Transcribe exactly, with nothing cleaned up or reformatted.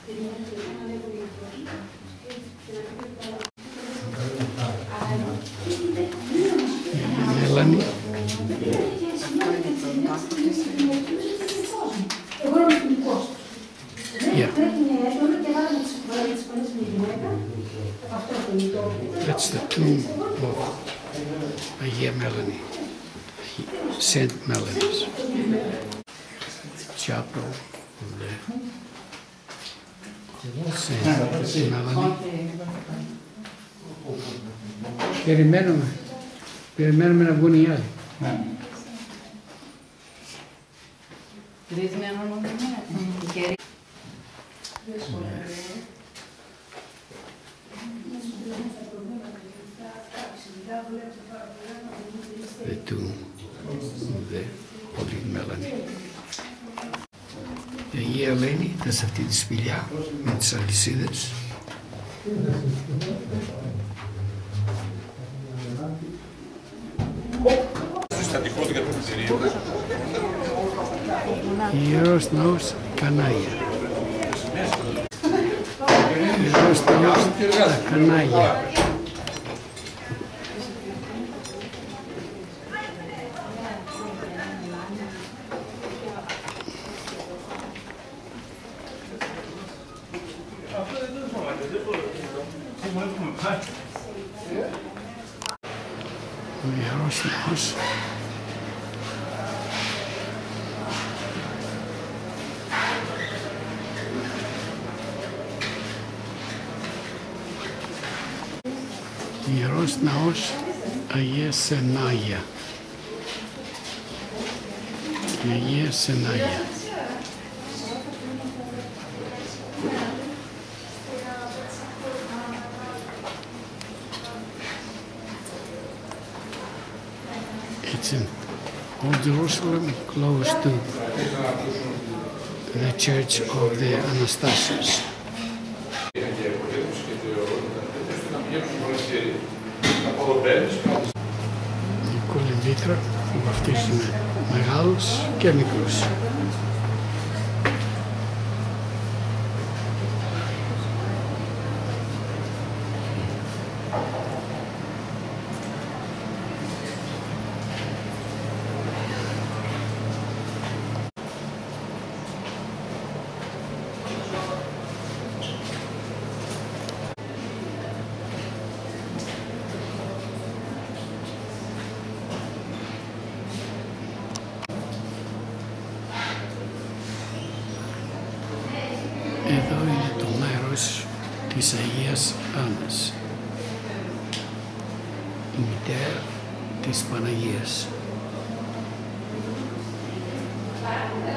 Μέλανη. Yeah. That's the tomb of Αγία Μέλανη, Saint Melanie's chapel of the Saint Melanie. Περιμένουμε, περιμένουμε να βγουν οι άλλοι. The tomb of the Holy Melanie. Η Αγία Ελένη ήταν σε αυτή τη σπηλιά με τις αλυσίδες. Ιερός ναός Κανάγια. Ιερός ναός Κανάγια. Ο Ιερός Ναός. Ιερός Ναός Αγία Σενάγια. Αγία Σενάγια. It's in Old Jerusalem, close to the Church of the Anastasios. Η κολυμβήτρα που βαφτίζουν μεγάλους και μικρούς. Εδώ είναι το μέρος της Αγίας Άννας, η μητέρα της Παναγίας.